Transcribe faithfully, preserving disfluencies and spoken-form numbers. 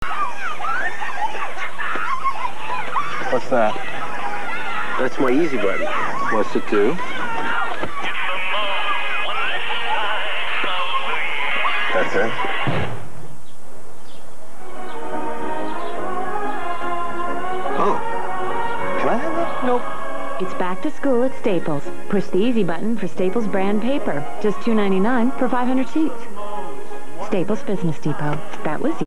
What's that? That's my easy button. What's it do? That's it? Oh. Can I have that? Nope. It's back to school at Staples. Push the easy button for Staples brand paper. Just two ninety-nine for five hundred sheets. Staples Business Depot. That was